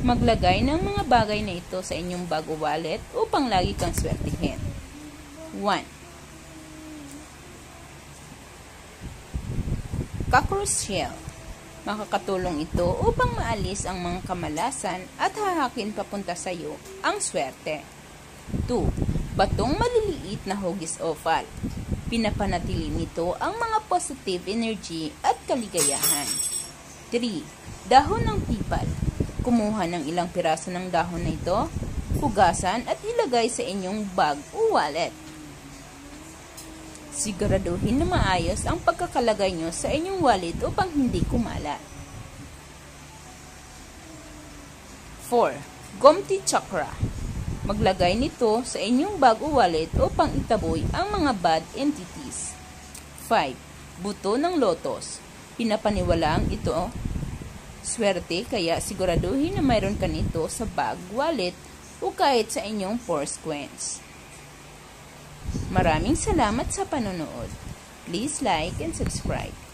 Maglagay ng mga bagay na ito sa inyong bag o wallet upang lagi kang swertihin. 1. Cockroach shell. Makakatulong ito upang maalis ang mga kamalasan at hahakin papunta sa iyo ang swerte. 2. Batong maliliit na hugis opal. Pinapanatili nito ang mga positive energy at kaligayahan. 3. Dahon ng pipal. Kumuha ng ilang piraso ng dahon na ito, hugasan at ilagay sa inyong bag o wallet. Siguraduhin na maayos ang pagkakalagay nyo sa inyong wallet upang hindi kumalat. 4. Gomti chakra. Maglagay nito sa inyong bag o wallet upang itaboy ang mga bad entities. 5. Buto ng lotos. Pinapaniwalaang ito swerte, kaya siguraduhin na mayroon ka nito sa bag, wallet o kahit sa inyong purse coins. Maraming salamat sa panonood. Please like and subscribe.